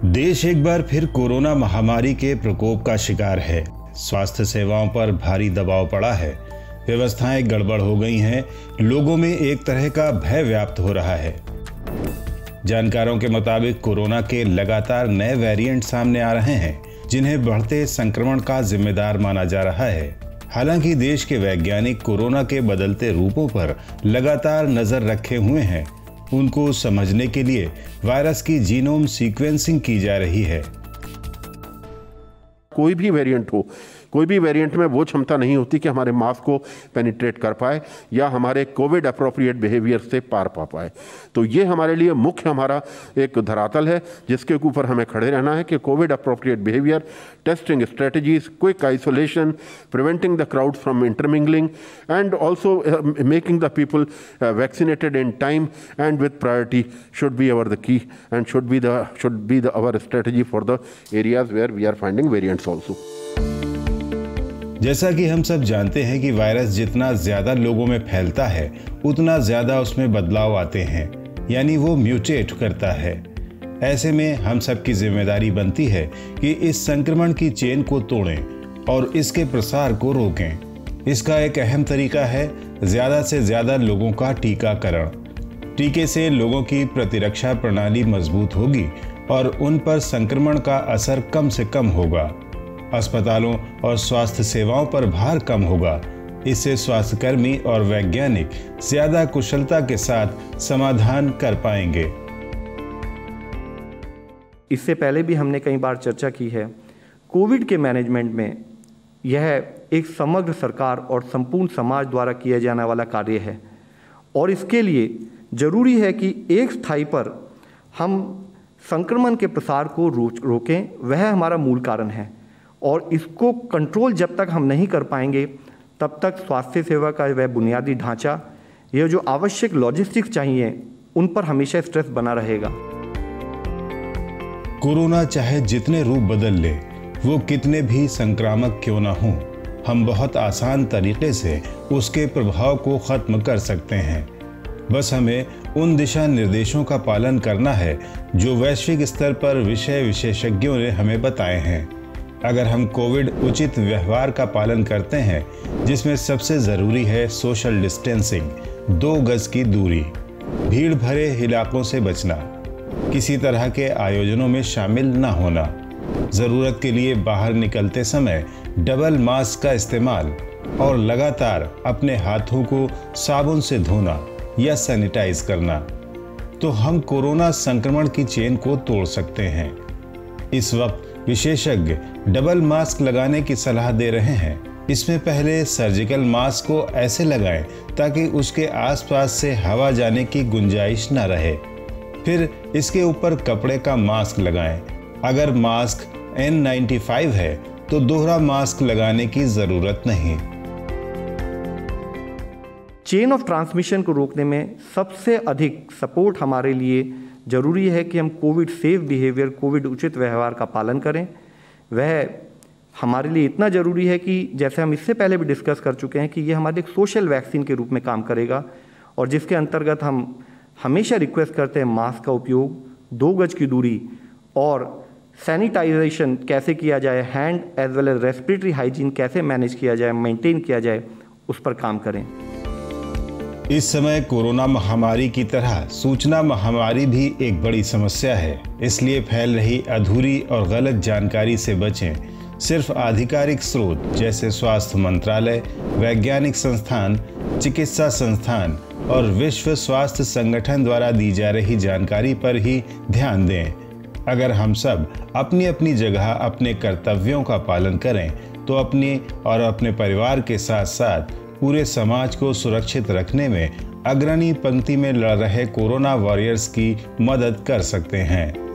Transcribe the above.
देश एक बार फिर कोरोना महामारी के प्रकोप का शिकार है। स्वास्थ्य सेवाओं पर भारी दबाव पड़ा है, व्यवस्थाएं गड़बड़ हो गई हैं, लोगों में एक तरह का भय व्याप्त हो रहा है। जानकारों के मुताबिक कोरोना के लगातार नए वेरिएंट सामने आ रहे हैं, जिन्हें बढ़ते संक्रमण का जिम्मेदार माना जा रहा है। हालांकि देश के वैज्ञानिक कोरोना के बदलते रूपों पर लगातार नजर रखे हुए हैं। उनको समझने के लिए वायरस की जीनोम सीक्वेंसिंग की जा रही है। कोई भी वेरिएंट हो, कोई भी वेरिएंट में वो क्षमता नहीं होती कि हमारे मास्क को पेनिट्रेट कर पाए या हमारे कोविड अप्रोप्रिएट बिहेवियर से पार पा पाए। तो ये हमारे लिए मुख्य हमारा एक धरातल है जिसके ऊपर हमें खड़े रहना है कि Covid appropriate behaviour, testing strategies, quick isolation, preventing the crowd from intermingling and also making the people vaccinated in time and with priority should be our the key and should be our strategy for the areas where we are finding variants also. जैसा कि हम सब जानते हैं कि virus जितना ज्यादा लोगों में फैलता है उतना ज्यादा उसमें बदलाव आते हैं, यानी वो म्यूटेट करता है। ऐसे में हम सब की जिम्मेदारी बनती है कि इस संक्रमण की चेन को तोड़ें और इसके प्रसार को रोकें। इसका एक अहम तरीका है ज्यादा से ज्यादा लोगों का टीकाकरण। टीके से लोगों की प्रतिरक्षा प्रणाली मजबूत होगी और उन पर संक्रमण का असर कम से कम होगा। अस्पतालों और स्वास्थ्य सेवाओं पर भार कम होगा। इससे स्वास्थ्यकर्मी और वैज्ञानिक ज्यादा कुशलता के साथ समाधान कर पाएंगे। इससे पहले भी हमने कई बार चर्चा की है, कोविड के मैनेजमेंट में यह एक समग्र सरकार और संपूर्ण समाज द्वारा किया जाने वाला कार्य है और इसके लिए जरूरी है कि एक स्थाई पर हम संक्रमण के प्रसार को रोकें। वह हमारा मूल कारण है और इसको कंट्रोल जब तक हम नहीं कर पाएंगे तब तक स्वास्थ्य सेवा का वह बुनियादी ढांचा, यह जो आवश्यक लॉजिस्टिक्स चाहिए, उन पर हमेशा स्ट्रेस बना रहेगा। कोरोना चाहे जितने रूप बदल ले, वो कितने भी संक्रामक क्यों ना हो, हम बहुत आसान तरीके से उसके प्रभाव को खत्म कर सकते हैं। बस हमें उन दिशा निर्देशों का पालन करना है जो वैश्विक स्तर पर विषय विशेषज्ञों ने हमें बताए हैं। अगर हम कोविड उचित व्यवहार का पालन करते हैं, जिसमें सबसे ज़रूरी है सोशल डिस्टेंसिंग, 2 गज की दूरी, भीड़ भरे इलाकों से बचना, किसी तरह के आयोजनों में शामिल न होना, ज़रूरत के लिए बाहर निकलते समय डबल मास्क का इस्तेमाल और लगातार अपने हाथों को साबुन से धोना या सैनिटाइज करना, तो हम कोरोना संक्रमण की चेन को तोड़ सकते हैं। इस वक्त विशेषज्ञ डबल मास्क लगाने की सलाह दे रहे हैं। इसमें पहले सर्जिकल मास्क को ऐसे लगाएं ताकि उसके आसपास से हवा जाने की गुंजाइश न रहे। फिर इसके ऊपर कपड़े का मास्क लगाएं। अगर मास्क N95 है तो दोहरा मास्क लगाने की जरूरत नहीं। चेन ऑफ ट्रांसमिशन को रोकने में सबसे अधिक सपोर्ट हमारे लिए जरूरी है कि हम कोविड सेफ बिहेवियर, कोविड उचित व्यवहार का पालन करें। वह हमारे लिए इतना ज़रूरी है कि जैसे हम इससे पहले भी डिस्कस कर चुके हैं कि ये हमारे एक सोशल वैक्सीन के रूप में काम करेगा और जिसके अंतर्गत हम हमेशा रिक्वेस्ट करते हैं मास्क का उपयोग, 2 गज की दूरी और सैनिटाइजेशन कैसे किया जाए, hand as well as respiratory hygiene कैसे मैनेज किया जाए, मेंटेन किया जाए, उस पर काम करें। इस समय कोरोना महामारी की तरह सूचना महामारी भी एक बड़ी समस्या है, इसलिए फैल रही अधूरी और गलत जानकारी से बचें। सिर्फ आधिकारिक स्रोत जैसे स्वास्थ्य मंत्रालय, वैज्ञानिक संस्थान, चिकित्सा संस्थान और विश्व स्वास्थ्य संगठन द्वारा दी जा रही जानकारी पर ही ध्यान दें। अगर हम सब अपनी अपनी जगह अपने कर्तव्यों का पालन करें तो अपने और अपने परिवार के साथ साथ पूरे समाज को सुरक्षित रखने में अग्रणी पंक्ति में लड़ रहे कोरोना वॉरियर्स की मदद कर सकते हैं।